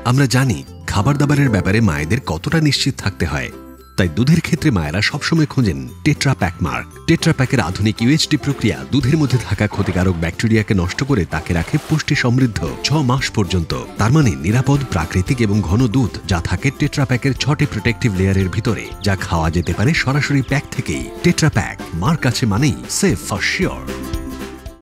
আমরা জানি খাবার দাবারের ব্যাপারে মায়েদের কতটা নিশ্চিত থাকতে হয়, তাই দুধের ক্ষেত্রে মায়েরা সবসময় খোঁজেন টেট্রা প্যাক মার্ক। টেট্রা প্যাকের আধুনিক ইউএইচডি প্রক্রিয়া দুধের মধ্যে থাকা ক্ষতিকারক ব্যাকটেরিয়াকে নষ্ট করে তাকে রাখে পুষ্টি সমৃদ্ধ 6 মাস পর্যন্ত। তার মানে নিরাপদ, প্রাকৃতিক এবং ঘন দুধ যা থাকে টেট্রা প্যাকের 6টি প্রোটেক্টিভ লেয়ারের ভিতরে, যা খাওয়া যেতে পারে সরাসরি প্যাক থেকেই। টেট্রা প্যাক মার্ক আছে মানেই সেফ ফর শিওর।